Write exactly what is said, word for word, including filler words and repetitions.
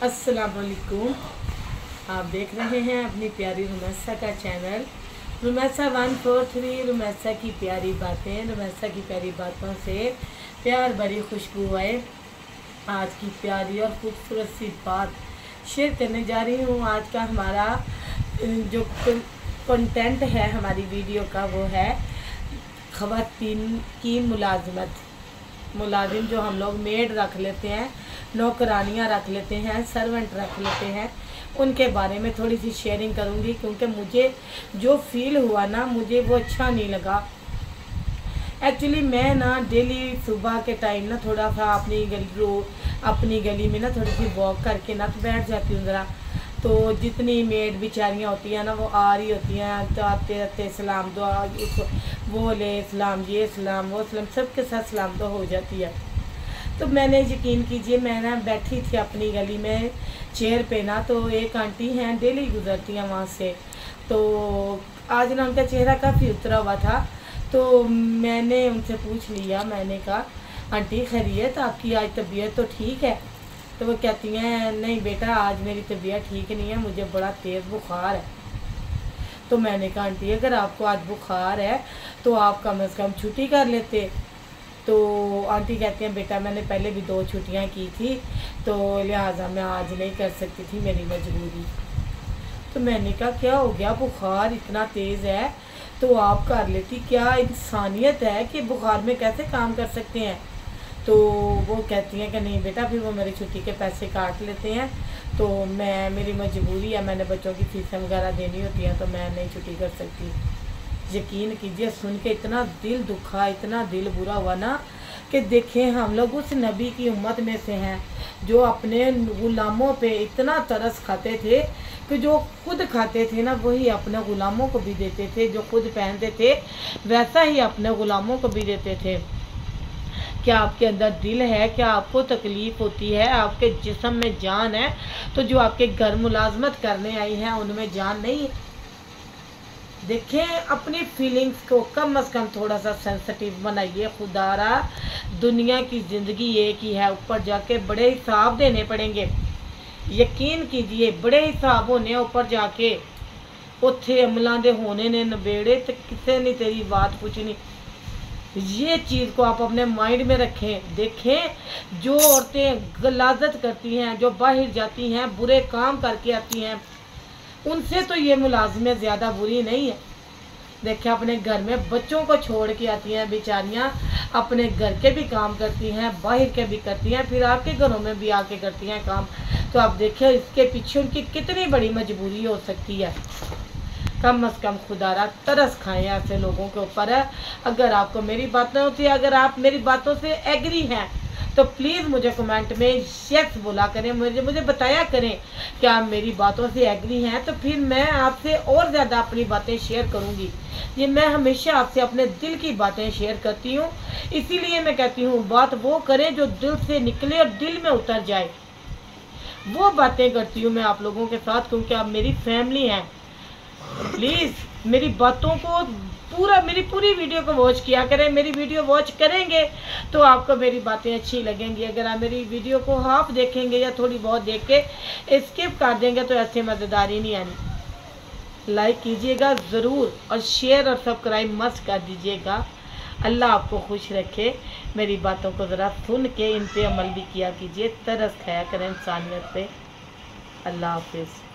अस्सलाम वालेकुम। आप देख रहे हैं अपनी प्यारी रुमैसा का channel Rumaisa one four three. Rumaisa की प्यारी बातें, रुमैसा की प्यारी बातों से प्यार भरी खुशबू आए। आज की प्यारी और खूबसूरत सी बात शेयर करने जा रही हूँ। आज का हमारा जो कंटेंट है हमारी वीडियो का वो है ख़वातीन की मुलाजमत। मुलाजिम जो हम लोग मेड रख लेते हैं, नौकरानियाँ रख लेते हैं, सर्वेंट रख लेते हैं, उनके बारे में थोड़ी सी शेयरिंग करूँगी क्योंकि मुझे जो फील हुआ ना मुझे वो अच्छा नहीं लगा। एक्चुअली मैं ना डेली सुबह के टाइम ना थोड़ा सा अपनी गली रो अपनी गली में ना थोड़ी सी वॉक करके ना तो बैठ जाती हूँ ज़रा। तो जितनी मेड बेचारियाँ होती हैं ना वो आ रही होती हैं, तो आते आते सलाम दुआ वो ले सलाम ये सलाम वो सलाम सबके साथ सलाम तो हो जाती है। तो मैंने यकीन कीजिए मैं ना बैठी थी अपनी गली में चेयर पे ना, तो एक आंटी हैं डेली गुजरती हैं वहाँ से। तो आज ना उनका चेहरा काफ़ी उतरा हुआ था, तो मैंने उनसे पूछ लिया। मैंने कहा आंटी खैरियत, आपकी आज तबीयत तो ठीक है? तो वो कहती हैं नहीं बेटा आज मेरी तबीयत ठीक नहीं है, मुझे बड़ा तेज़ बुखार है। तो मैंने कहा आंटी अगर आपको आज बुखार है तो आप कम अज़ कम छुट्टी कर लेते। तो आंटी कहती हैं बेटा मैंने पहले भी दो छुट्टियां की थी तो लिहाजा मैं आज नहीं कर सकती थी, मेरी मजबूरी। तो मैंने कहा क्या हो गया, बुखार इतना तेज़ है तो आप कर लेती, क्या इंसानियत है कि बुखार में कैसे काम कर सकते हैं? तो वो कहती हैं कि नहीं बेटा फिर वो मेरी छुट्टी के पैसे काट लेते हैं, तो मैं मेरी मजबूरी है, मैंने बच्चों की फीसें वगैरह देनी होती हैं तो मैं नहीं छुट्टी कर सकती। यकीन कीजिए सुन के इतना दिल दुखा, इतना दिल बुरा हुआ ना कि देखें हम लोग उस नबी की उम्मत में से हैं जो अपने ग़ुलामों पे इतना तरस खाते थे कि जो खुद खाते थे ना वही अपने ग़ुलामों को भी देते थे, जो खुद पहनते थे वैसा ही अपने ग़ुलामों को भी देते थे। क्या आपके अंदर दिल है? क्या आपको तकलीफ़ होती है? आपके जिस्म में जान है तो जो आपके घर मुलाजमत करने आई हैं उनमें जान नहीं है? देखें अपनी फीलिंग्स को कम अज़ कम थोड़ा सा सेंसिटिव बनाइए। खुदारा दुनिया की ज़िंदगी एक ही है, ऊपर जाके बड़े हिसाब देने पड़ेंगे। यकीन कीजिए बड़े हिसाब होने ऊपर जाके, उत्थे अमलों दे होने ने नबेड़े तो किसी ने तेरी बात पूछनी। ये चीज़ को आप अपने माइंड में रखें। देखें जो औरतें गलाजत करती हैं, जो बाहर जाती हैं, बुरे काम करके आती हैं, उनसे तो ये मुलाजमें ज़्यादा बुरी नहीं है। देखें अपने घर में बच्चों को छोड़ के आती हैं बेचारियाँ, अपने घर के भी काम करती हैं, बाहर के भी करती हैं, फिर आपके घरों में भी आके करती हैं काम। तो आप देखें इसके पीछे उनकी कितनी बड़ी मजबूरी हो सकती है। कम अज़ कम खुदारा तरस खाएं ऐसे लोगों के ऊपर है। अगर आपको मेरी बातें होती है, अगर आप मेरी बातों से एग्री हैं तो प्लीज़ मुझे कमेंट में यस बोला करें, मुझे मुझे बताया करें कि आप मेरी बातों से एग्री हैं, तो फिर मैं आपसे और ज़्यादा अपनी बातें शेयर करूंगी। ये मैं हमेशा आपसे अपने दिल की बातें शेयर करती हूँ, इसीलिए मैं कहती हूँ बात वो करें जो दिल से निकले और दिल में उतर जाए, वो बातें करती हूँ मैं आप लोगों के साथ, क्योंकि आप मेरी फैमिली हैं। प्लीज़ मेरी बातों को पूरा मेरी पूरी वीडियो को वॉच किया करें। मेरी वीडियो वॉच करेंगे तो आपको मेरी बातें अच्छी लगेंगी। अगर आप मेरी वीडियो को हाफ देखेंगे या थोड़ी बहुत देख के स्किप कर देंगे तो ऐसे मज़ेदारी नहीं आनी। लाइक कीजिएगा ज़रूर और शेयर और सब्सक्राइब मस्त कर दीजिएगा। अल्लाह आपको खुश रखे। मेरी बातों को ज़रा सुन के इन पे अमल भी किया कीजिए, तरस खाया करें इंसानियत पे। अल्लाह हाफिज़।